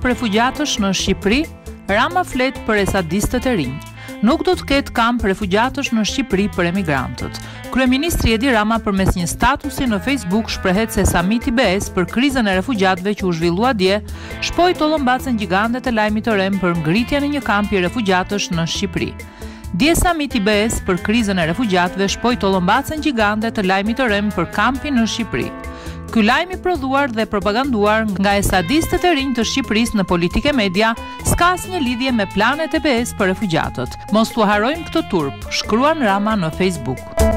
refugjatësh në Shqipëri, Rama flet për esadistët e rinj. Nuk do të ketë kamp refugjatësh në Shqipëri për emigrantët. Kryeministri Edi Rama përmes një statusi në Facebook shprehet se samiti BE-s për krizën e refugjatëve që u zhvillua dje, shpoi tollëmbacën gjigande të lajmit të rem për ngritjen e një kampi refugjatësh në Shqipëri. Dje samiti BE-s për krizën e refugjatëve shpoi tollëmbacën gjigande të lajmit të rem për kampin në Shqipëri. Ky lajm i prodhuar dhe propaganduar nga esadistët e rinj të Shqipërisë në politikë e media s'ka asnjë lidhje me planet e BE-s për refugjatët. Mos t'u harrojmë këtë turp, shkruan Rama në Facebook.